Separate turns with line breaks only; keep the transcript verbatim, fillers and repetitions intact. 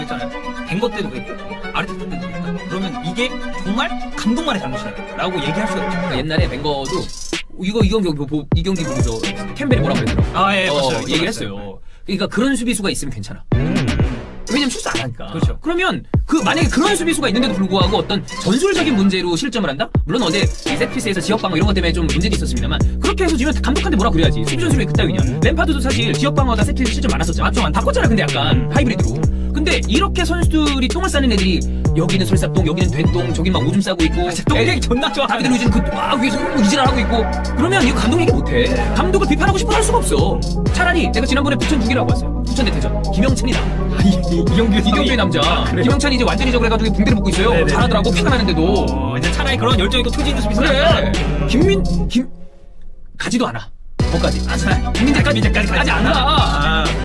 있잖아요. 벵거 때도 그랬고 아르테타 때도 그랬다. 그러면 이게 정말 감독만의 잘못이다 라고 얘기할 수가 없죠.
그러니까 옛날에 벵거도 이거 이 경기 보고 이 경기 보면서 캠벨이 뭐라고 그랬더라고.
아, 예,
어,
맞아요.
얘기를 했어요. 그러니까 그런 수비수가 있으면 괜찮아. 왜냐면 출수 안 하니까.
그렇죠.
그러면 그 만약에 그런 수비수가 있는데도 불구하고 어떤 전술적인 문제로 실점을 한다? 물론 어제 세트피스에서 지역방어 이런 것 때문에 좀 문제도 있었습니다만 그렇게 해서 지면 감독한테 뭐라 그래야지. 수비 전술이 그따위냐. 램파드도 사실 지역방어다 세트피스 실점 많았었잖아. 맞죠? 바꿨잖아. 근데 약간 하이브리드로. 근데 이렇게 선수들이 똥을 싸는 애들이 여기는 설사똥, 여기는 된똥, 저기 막 오줌 싸고 있고.
똥 얘기 존나 좋아.
다비드 루이즈는 그막 위에서 이질을 하고 있고. 그러면 이거 감독 얘기 못해. 감독을 비판하고 싶어 할 수가 없어. 차라리 내가 지난번에 부천 두 개라고 왔어요. 부천 대대전. 김영찬이다.
이경규
이경규의 남자.
아,
김영찬이 이제 완전히 저거 해가지고 붕대를 묶고 있어요.
네네.
잘하더라고. 피가 나는데도.
어, 이제 차라리 그런 열정 있고 투지 있는 수비수.
그래. 김민 김 가지도 않아. 거기까지.
아, 자,
김민재까지
김민재까지
가지 않아.
아.